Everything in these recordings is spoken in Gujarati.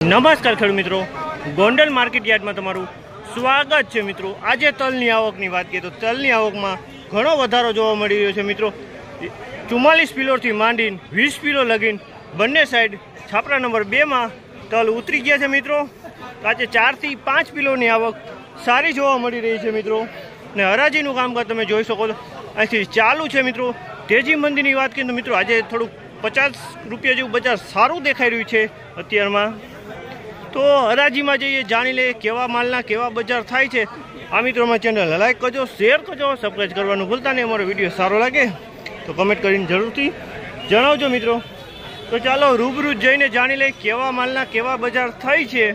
નમસ્કાર ખેડૂત મિત્રો, ગોંડલ માર્કેટ યાર્ડમાં તમારું સ્વાગત છે મિત્રો। આજે તલની આવકની વાત કરીએ તો તલની આવકમાં ઘણો વધારો જોવા મળી રહ્યો છે મિત્રો। 44 કિલોથી માંડીને 20 કિલો લગીને બંને સાઈડ છાપરા નંબર 2 માં તલ ઉતરી ગયા છે મિત્રો। આજે 4 થી 5 કિલોની આવક સારી જોવા મળી રહી છે મિત્રો। ને હરાજીનું કામકાજ તમે જોઈ શકો છો અહીંથી ચાલુ છે મિત્રો। તેજી મંદીની વાત કરીએ તો મિત્રો આજે થોડુંક 50 રૂપિયા જેવું બજાર સારું દેખાઈ રહ્યું છે અત્યારમાં। તો હરાજીમાં જઈએ, જાણી લઈએ કેવા માલના કેવા બજાર થાય છે। આ મિત્રોમાં ચેનલ લાઈક કરજો, શેર કરજો, સબસ્ક્રાઈબ કરવાનું ભૂલતા નહીં। અમારો વિડીયો સારો લાગે તો કમેન્ટ કરીને જરૂરથી જણાવજો મિત્રો। તો ચાલો રૂબરૂ જઈને જાણી લઈએ કેવા માલના કેવા બજાર થાય છે।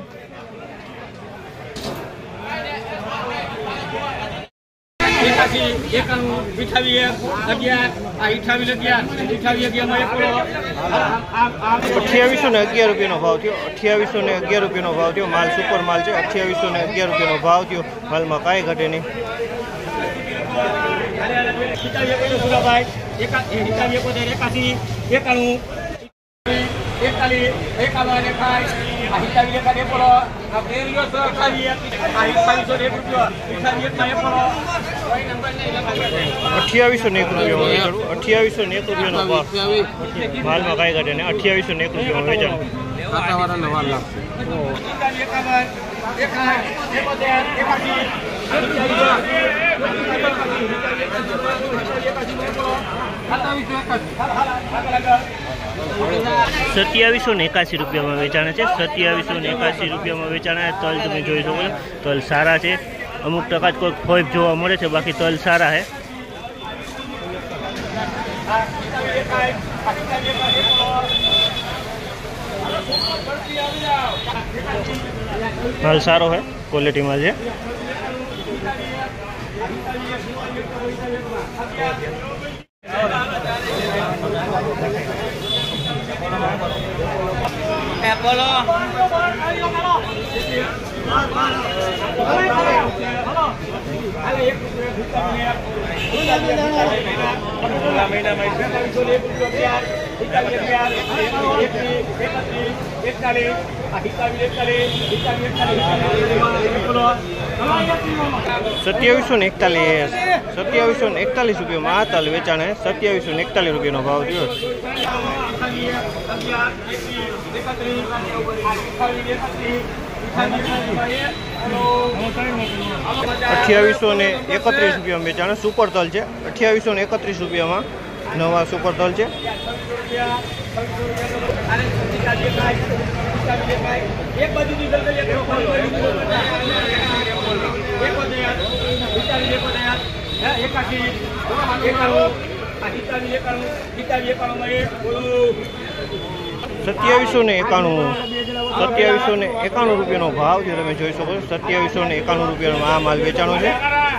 ₹2811 ભાવ થયો। ₹2811 ભાવ થયો। માલ સુપર માલ છે। ₹2811 ભાવ થયો। માલમાં કાંઈ ઘટે નહીં। ₹2801 ભાવ। માલમાં કાંઈ ઘટે નહીં। ₹2801 વેચાણ। ₹2781 વેચાણ છે। ₹2781 વેચાણ। તલ તમે જોઈ શકો છો, તલ સારા છે। અમુક ટકા જ કોઈ ખોટ જોવા મળે છે, બાકી તલ સારા છે। માલ સારો है, क्वालिटी माल है। ₹2741 માં આ તલ વેચાણ। ₹2741 ભાવ થયો। ₹2831 વેચાણ। સુપર તલ છે। ₹2831 નવા સુપર તલ છે। ₹2791 ભાવ છે। તમે જોઈ શકો છો, ₹2791 આ માલ વેચાણો છે।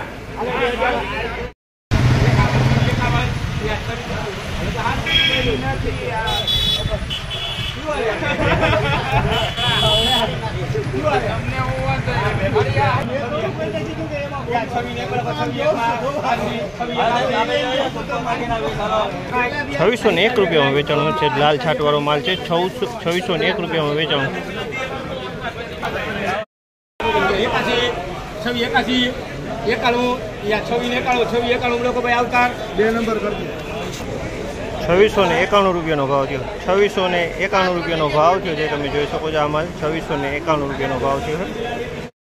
₹2601 વેચાણું છે। લાલ છાટવાળો માલ છે। ₹2601 વેચાણું। ₹2691 ભાવ થયો। ₹2691 ભાવ થયો છે। તમે જોઈ શકો છો, આ માલ ₹2691 ભાવ થયો છે।